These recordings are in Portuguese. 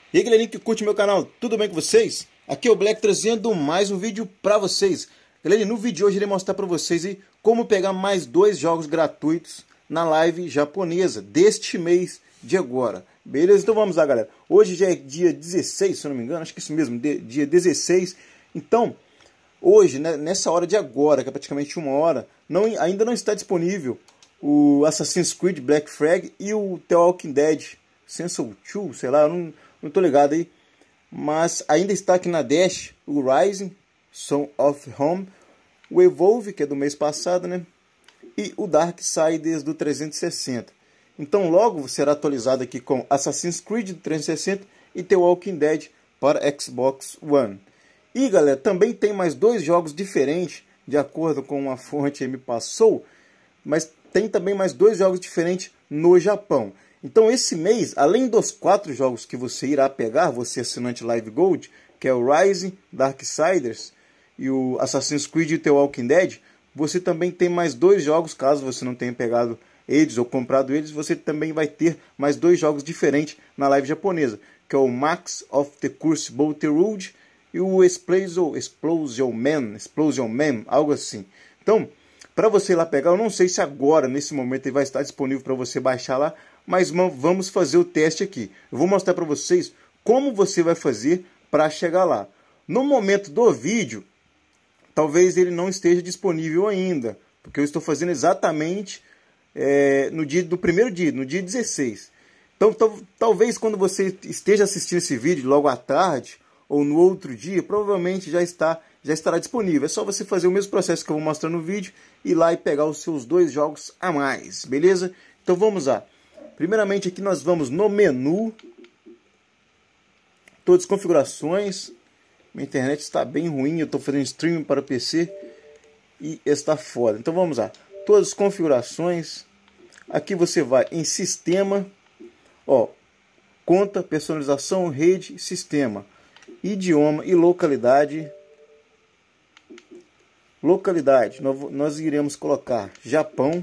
E aí, galerinha que curte meu canal, tudo bem com vocês? Aqui é o Black trazendo mais um vídeo pra vocês. Galerinha, no vídeo de hoje eu irei mostrar pra vocês aí como pegar mais 2 jogos gratuitos na live japonesa deste mês de agora. Beleza? Então vamos lá, galera. Hoje já é dia 16, se eu não me engano, acho que é isso mesmo, dia 16. Então, hoje, né, nessa hora de agora, que é praticamente 1 hora, ainda não está disponível o Assassin's Creed Black Flag e o The Walking Dead Season 2, sei lá, eu não tô ligado aí. Mas ainda está aqui na Dash o Rising, Son of Home, o Evolve, que é do mês passado, né? E o Darksiders do 360. Então logo será atualizado aqui com Assassin's Creed do 360 e The Walking Dead para Xbox One. E galera, também tem mais 2 jogos diferentes, de acordo com uma fonte que me passou, mas tem também mais 2 jogos diferentes no Japão. Então esse mês, além dos 4 jogos que você irá pegar, você assinante Live Gold, que é o Rising, Darksiders e o Assassin's Creed e The Walking Dead, você também tem mais 2 jogos, caso você não tenha pegado eles ou comprado eles, você também vai ter mais 2 jogos diferentes na live japonesa, que é o Max of the Curse Road e o Explosion Man, algo assim. Então, para você ir lá pegar, eu não sei se agora, nesse momento, ele vai estar disponível para você baixar lá, mas vamos fazer o teste aqui. Eu vou mostrar para vocês como você vai fazer para chegar lá. No momento do vídeo, talvez ele não esteja disponível ainda, porque eu estou fazendo exatamente no dia do primeiro dia, no dia 16. Então, talvez quando você esteja assistindo esse vídeo logo à tarde ou no outro dia, provavelmente já estará disponível. É só você fazer o mesmo processo que eu vou mostrar no vídeo, ir lá e pegar os seus 2 jogos a mais, beleza? Então vamos lá. Primeiramente aqui nós vamos no menu, todas as configurações. Minha internet está bem ruim, eu estou fazendo streaming para PC e está foda. Então vamos lá, todas as configurações. Aqui você vai em sistema, ó, conta, personalização, rede, sistema, idioma e localidade. Localidade, nós iremos colocar Japão.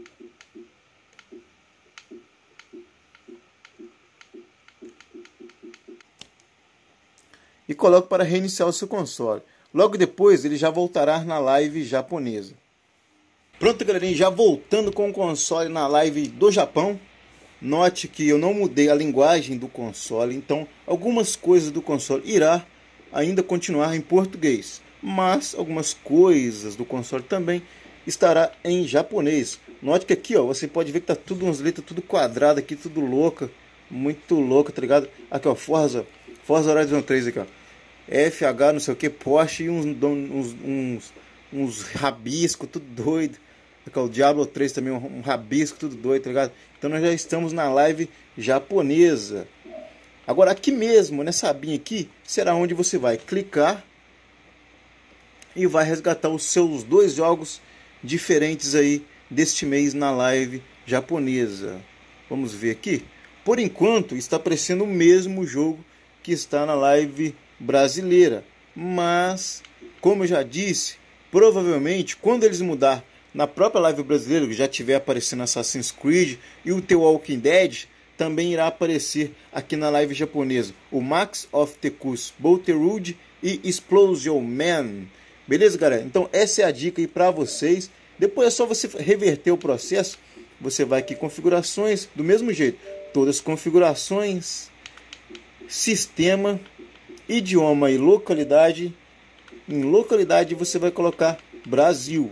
E coloque para reiniciar o seu console. Logo depois ele já voltará na live japonesa. Pronto, galerinha, já voltando com o console na live do Japão. Note que eu não mudei a linguagem do console, então algumas coisas do console irá ainda continuar em português, mas algumas coisas do console também estará em japonês. Note que aqui, ó, você pode ver que tá tudo umas letras tudo quadrado aqui, tudo louca, muito louca, tá ligado? Aqui, ó, Forza Horizon 3 aqui, ó. FH, não sei o que, Porsche e uns rabiscos, tudo doido. Aqui, ó, o Diablo 3 também, um rabisco, tudo doido, tá ligado? Então nós já estamos na live japonesa. Agora aqui mesmo, nessa abinha aqui, será onde você vai clicar e vai resgatar os seus 2 jogos diferentes aí deste mês na live japonesa. Vamos ver aqui. Por enquanto está aparecendo o mesmo jogo que está na live brasileira, mas como eu já disse, provavelmente quando eles mudar na própria live brasileira, que já tiver aparecendo Assassin's Creed e o The Walking Dead, também irá aparecer aqui na live japonesa o Max of the Curse Road e Explosion Man. Beleza, galera? Então essa é a dica aí para vocês. Depois é só você reverter o processo. Você vai aqui em configurações, do mesmo jeito, todas as configurações, sistema, idioma e localidade. Em localidade você vai colocar Brasil.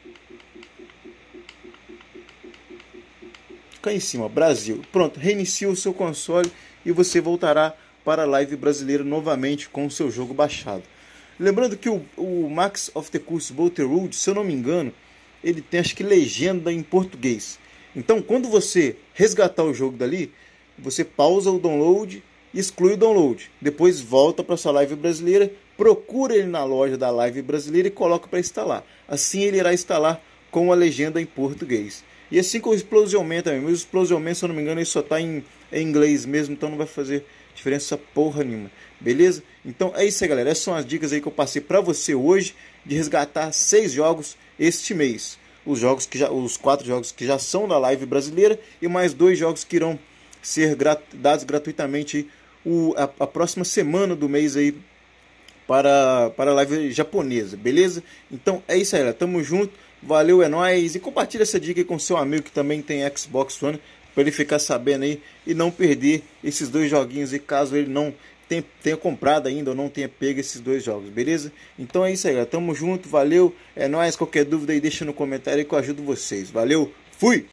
Cá em cima, Brasil. Pronto, reinicia o seu console e você voltará para a live brasileira novamente com o seu jogo baixado. Lembrando que o Max of the Curse Road, se eu não me engano, ele tem acho que legenda em português. Então quando você resgatar o jogo dali, você pausa o download, exclui o download, depois volta para sua live brasileira, procura ele na loja da live brasileira e coloca para instalar. Assim ele irá instalar com a legenda em português. E assim com o Explosion Man também. Mas o Explosion Man, se eu não me engano, ele só está em inglês mesmo, então não vai fazer diferença porra nenhuma. Beleza? Então é isso aí, galera. Essas são as dicas aí que eu passei para você hoje de resgatar 6 jogos este mês. Os 4 jogos que já são da live brasileira e mais 2 jogos que irão ser dados gratuitamente a próxima semana do mês aí para a live japonesa, beleza? Então é isso aí, galera. Tamo junto, valeu, é nóis. E compartilha essa dica aí com seu amigo que também tem Xbox One, para ele ficar sabendo aí e não perder esses dois joguinhos aí, caso ele não tenha comprado ainda ou não tenha pego esses dois jogos, beleza? Então é isso aí, galera. Tamo junto, valeu, é nóis. Qualquer dúvida aí deixa no comentário aí que eu ajudo vocês. Valeu, fui!